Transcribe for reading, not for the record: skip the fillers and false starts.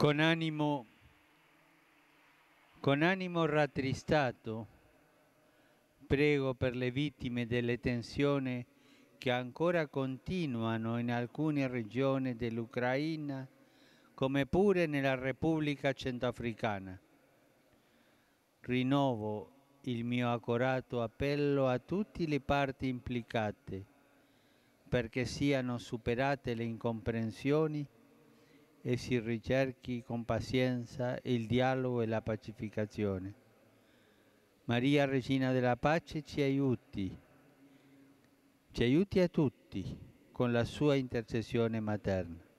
Con animo rattristato, prego per le vittime delle tensioni che ancora continuano in alcune regioni dell'Ucraina, come pure nella Repubblica Centrafricana. Rinnovo il mio accorato appello a tutte le parti implicate perché siano superate le incomprensioni e si ricerchi con pazienza il dialogo e la pacificazione. Maria, Regina della Pace, ci aiuti a tutti con la sua intercessione materna.